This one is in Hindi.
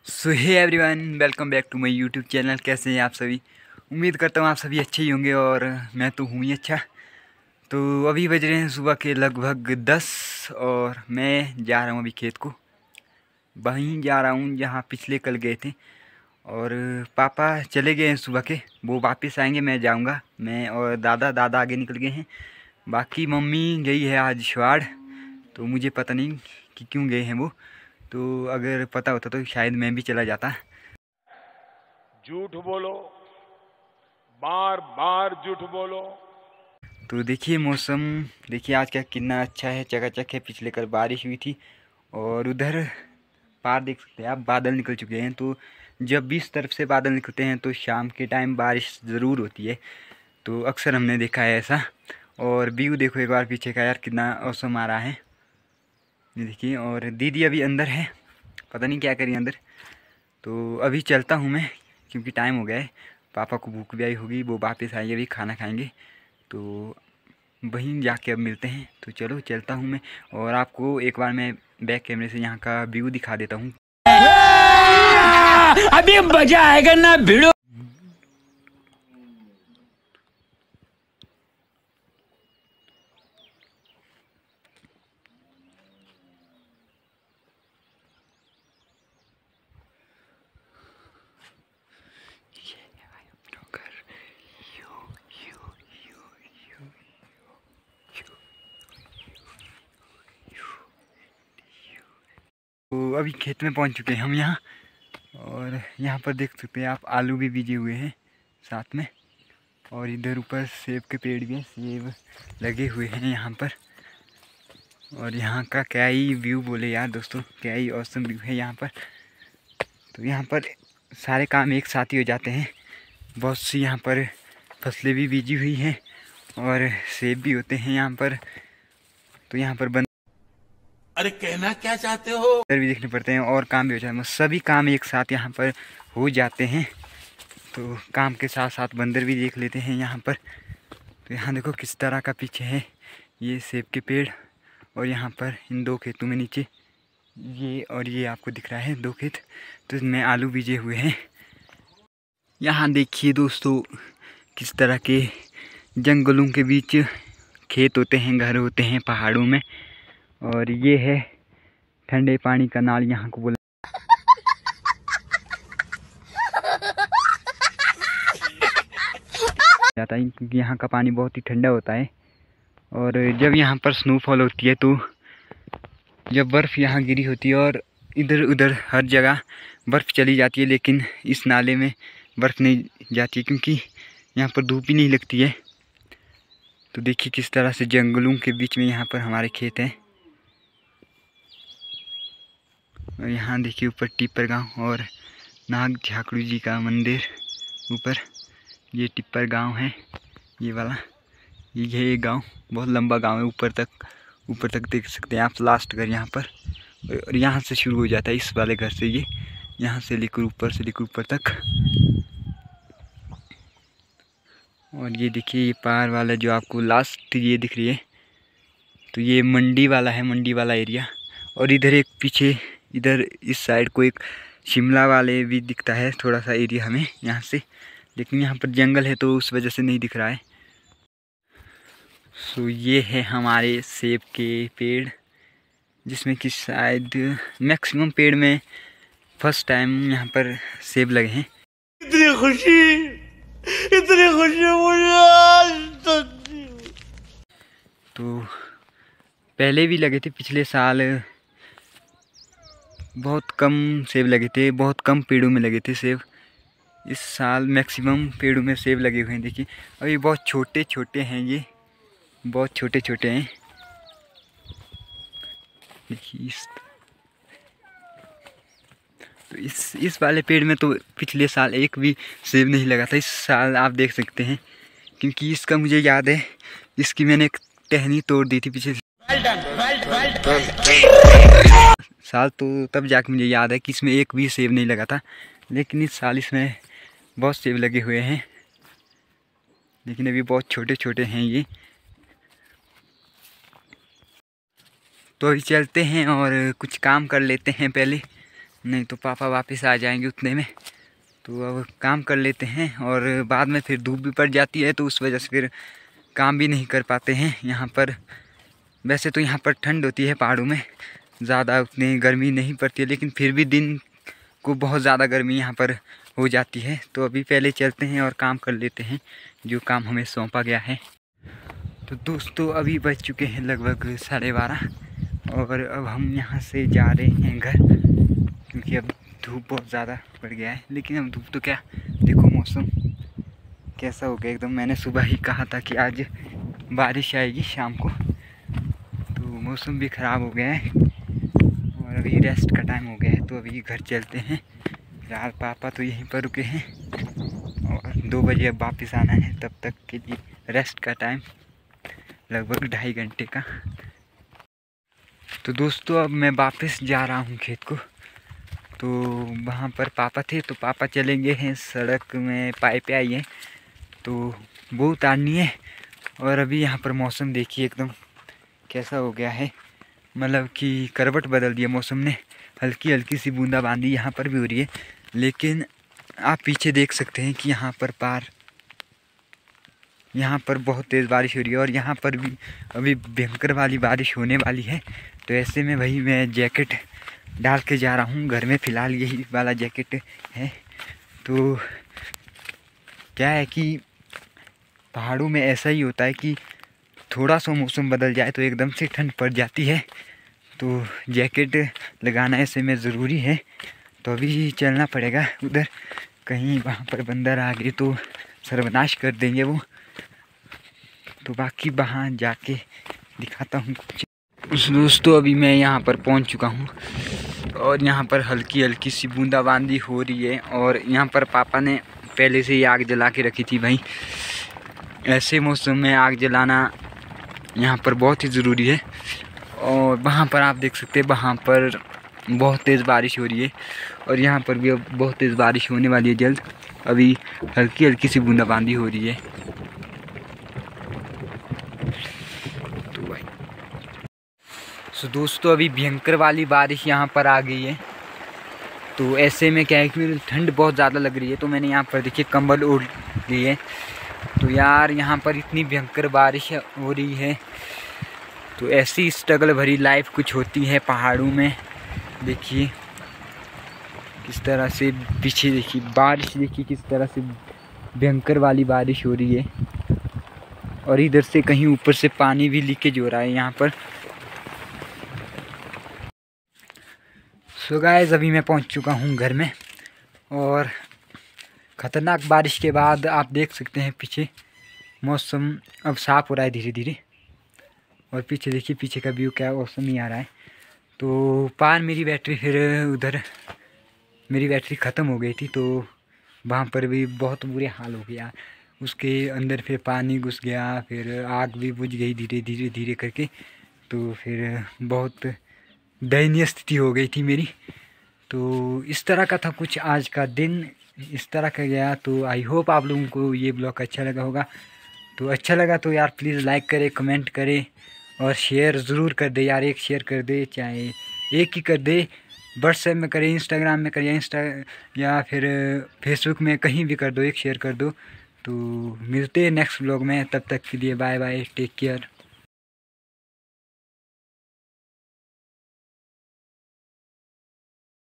So hey everyone, welcome back to my YouTube channel. कैसे हैं आप सभी? उम्मीद करता हूँ आप सभी अच्छे ही होंगे और मैं तो हूँ ही अच्छा। तो अभी बज रहे हैं सुबह के लगभग 10 और मैं जा रहा हूँ अभी खेत को। वहीं जा रहा हूँ जहाँ पिछले कल गए थे और पापा चले गए हैं सुबह के। वो वापस आएंगे, मैं जाऊँगा। मैं और दादा आगे निकल गए हैं। बाकी मम्मी गई है आज शवाड़, तो मुझे पता नहीं कि क्यों गए हैं वो। तो अगर पता होता तो शायद मैं भी चला जाता। झूठ बोलो, बार बार झूठ बोलो। तो देखिए मौसम, देखिए आज का कितना अच्छा है, चकाचक है। पिछले कल बारिश हुई थी और उधर पार देख सकते हैं आप, बादल निकल चुके हैं। तो जब भी इस तरफ से बादल निकलते हैं तो शाम के टाइम बारिश ज़रूर होती है। तो अक्सर हमने देखा है ऐसा। और व्यू देखो एक बार पीछे का यार, कितना औसम आ रहा है। ये देखिए, और दीदी अभी अंदर है, पता नहीं क्या करी अंदर। तो अभी चलता हूँ मैं, क्योंकि टाइम हो गया है। पापा को भूख भी आई होगी, वो वापस आएंगे, अभी खाना खाएंगे। तो वहीं जाके अब मिलते हैं। तो चलो चलता हूँ मैं, और आपको एक बार मैं बैक कैमरे से यहाँ का व्यू दिखा देता हूँ। अभी मजा आएगा ना भिड़ो। तो अभी खेत में पहुँच चुके हैं हम यहाँ, और यहाँ पर देख सकते हैं आप, आलू भी बीजे हुए हैं साथ में। और इधर ऊपर सेब के पेड़ भी हैं, सेब लगे हुए हैं यहाँ पर। और यहाँ का क्या ही व्यू बोले यार दोस्तों, क्या ही औसम व्यू है यहाँ पर। तो यहाँ पर सारे काम एक साथ ही हो जाते हैं। बहुत सी यहाँ पर फसलें भी बीजी हुई हैं और सेब भी होते हैं यहाँ पर। तो यहाँ पर अरे कहना क्या चाहते हो? भी देखने पड़ते हैं और काम भी हो जाते हैं। सभी काम एक साथ यहाँ पर हो जाते हैं। तो काम के साथ साथ बंदर भी देख लेते हैं यहाँ पर। तो यहाँ देखो किस तरह का पीछे है ये सेब के पेड़। और यहाँ पर इन दो खेतों में नीचे ये, और ये आपको दिख रहा है 2 खेत, तो इसमें आलू बीजे हुए हैं। यहाँ देखिए दोस्तों, किस तरह के जंगलों के बीच खेत होते हैं, घर होते हैं पहाड़ों में। और ये है ठंडे पानी का नाल, यहाँ को बोला जाता है, क्योंकि यहाँ का पानी बहुत ही ठंडा होता है। और जब यहाँ पर स्नोफॉल होती है, तो जब बर्फ़ यहाँ गिरी होती है और इधर उधर हर जगह बर्फ़ चली जाती है, लेकिन इस नाले में बर्फ़ नहीं जाती, क्योंकि यहाँ पर धूप ही नहीं लगती है। तो देखिए किस तरह से जंगलों के बीच में यहाँ पर हमारे खेत हैं। और यहाँ देखिए ऊपर टिप्पर गांव और नाग झाकड़ू जी का मंदिर ऊपर। ये टिप्पर गांव है, ये वाला। ये गांव बहुत लंबा गांव है, ऊपर तक देख सकते हैं आप, लास्ट घर यहाँ पर। और यहाँ से शुरू हो जाता है, इस वाले घर से, ये यहाँ से लेकर ऊपर से लेकर ऊपर तक। और ये देखिए ये पार वाला जो आपको लास्ट ये दिख रही है, तो ये मंडी वाला है, मंडी वाला एरिया। और इधर एक पीछे, इधर इस साइड को एक शिमला वाले भी दिखता है थोड़ा सा एरिया हमें यहाँ से, लेकिन यहाँ पर जंगल है तो उस वजह से नहीं दिख रहा है। सो ये है हमारे सेब के पेड़, जिसमें कि शायद मैक्सिमम पेड़ में फर्स्ट टाइम यहाँ पर सेब लगे हैं। इतनी खुशी मुझे आज तक। तो पहले भी लगे थे, पिछले साल बहुत कम सेब लगे थे, बहुत कम पेड़ों में लगे थे सेब। इस साल मैक्सिमम पेड़ों में सेब लगे हुए हैं। देखिए अभी बहुत छोटे छोटे हैं, ये बहुत छोटे छोटे हैं। देखिए तो इस वाले पेड़ में तो पिछले साल एक भी सेब नहीं लगा था। इस साल आप देख सकते हैं, क्योंकि इसका मुझे याद है, इसकी मैंने एक टहनी तोड़ दी थी पिछले साल। तो तब जाके मुझे याद है कि इसमें एक भी सेब नहीं लगा था, लेकिन इस साल इसमें बहुत सेब लगे हुए हैं, लेकिन अभी बहुत छोटे छोटे हैं ये। तो अभी चलते हैं और कुछ काम कर लेते हैं पहले, नहीं तो पापा वापस आ जाएंगे उतने में। तो अब काम कर लेते हैं और बाद में फिर धूप भी पड़ जाती है तो उस वजह से फिर काम भी नहीं कर पाते हैं यहाँ पर। वैसे तो यहाँ पर ठंड होती है पहाड़ों में, ज़्यादा उतनी गर्मी नहीं पड़ती है, लेकिन फिर भी दिन को बहुत ज़्यादा गर्मी यहाँ पर हो जाती है। तो अभी पहले चलते हैं और काम कर लेते हैं जो काम हमें सौंपा गया है। तो दोस्तों अभी बज चुके हैं लगभग 12:30 और अब हम यहाँ से जा रहे हैं घर, क्योंकि अब धूप बहुत ज़्यादा बढ़ गया है। लेकिन अब धूप तो क्या, देखो मौसम कैसा हो गया एकदम। मैंने सुबह ही कहा था कि आज बारिश आएगी शाम को, तो मौसम भी ख़राब हो गया है और अभी रेस्ट का टाइम हो गया है। तो अभी घर चलते हैं। फिलहाल पापा तो यहीं पर रुके हैं और 2 बजे अब वापस आना है। तब तक के लिए रेस्ट का टाइम लगभग 2.5 घंटे का। तो दोस्तों अब मैं वापस जा रहा हूँ खेत को। तो वहाँ पर पापा थे तो पापा चलेंगे हैं, सड़क में पाइपें आई हैं तो वो उतारनी है। और अभी यहाँ पर मौसम देखिए एकदम कैसा हो गया है, मतलब कि करवट बदल दिया मौसम ने। हल्की हल्की सी बूंदाबांदी यहाँ पर भी हो रही है, लेकिन आप पीछे देख सकते हैं कि यहाँ पर बहुत तेज़ बारिश हो रही है और यहाँ पर भी अभी भयंकर वाली बारिश होने वाली है। तो ऐसे में भाई मैं जैकेट डाल के जा रहा हूँ घर में। फ़िलहाल यही वाला जैकेट है। तो क्या है कि पहाड़ों में ऐसा ही होता है कि थोड़ा सा मौसम बदल जाए तो एकदम से ठंड पड़ जाती है। तो जैकेट लगाना ऐसे में ज़रूरी है। तो अभी चलना पड़ेगा उधर, कहीं वहाँ पर बंदर आ गए तो सर्वनाश कर देंगे वो। तो बाकी वहाँ जाके दिखाता हूँ कुछ। दोस्तों अभी मैं यहाँ पर पहुँच चुका हूँ और यहाँ पर हल्की हल्की सी बूंदाबांदी हो रही है। और यहाँ पर पापा ने पहले से ही आग जला के रखी थी। भाई ऐसे मौसम में आग जलाना यहाँ पर बहुत ही ज़रूरी है। और वहाँ पर आप देख सकते हैं, वहाँ पर बहुत तेज़ बारिश हो रही है और यहाँ पर भी अब बहुत तेज़ बारिश होने वाली है जल्द। अभी हल्की हल्की सी बूंदाबांदी हो रही है। तो भाई दोस्तों अभी भयंकर वाली बारिश यहाँ पर आ गई है। तो ऐसे में क्या है कि ठंड बहुत ज़्यादा लग रही है, तो मैंने यहाँ पर देखिए कंबल ओढ़ ली है। तो यार यहाँ पर इतनी भयंकर बारिश हो रही है, तो ऐसी स्ट्रगल भरी लाइफ कुछ होती है पहाड़ों में। देखिए किस तरह से पीछे देखिए बारिश, देखिए किस तरह से भयंकर वाली बारिश हो रही है। और इधर से कहीं ऊपर से पानी भी लीकेज हो रहा है यहाँ पर। सो गाइस अभी मैं पहुँच चुका हूँ घर में और ख़तरनाक बारिश के बाद आप देख सकते हैं पीछे मौसम अब साफ़ हो रहा है धीरे धीरे। और पीछे देखिए पीछे का व्यू क्या औसम ही आ रहा है। तो पार मेरी बैटरी फिर उधर मेरी बैटरी ख़त्म हो गई थी, तो वहाँ पर भी बहुत बुरे हाल हो गया। उसके अंदर फिर पानी घुस गया, फिर आग भी बुझ गई धीरे धीरे धीरे करके। तो फिर बहुत दयनीय स्थिति हो गई थी मेरी। तो इस तरह का था कुछ आज का दिन, इस तरह का गया। तो आई होप आप लोगों को ये ब्लॉग अच्छा लगा होगा। तो अच्छा लगा तो यार प्लीज़ लाइक करें, कमेंट करें और शेयर ज़रूर कर दे यार। एक शेयर कर दे, चाहे एक ही कर दे। व्हाट्सएप में करें, इंस्टाग्राम में करें, या फिर फेसबुक में, कहीं भी कर दो, एक शेयर कर दो। तो मिलते हैं नेक्स्ट ब्लॉग में, तब तक के लिए बाय बाय, टेक केयर।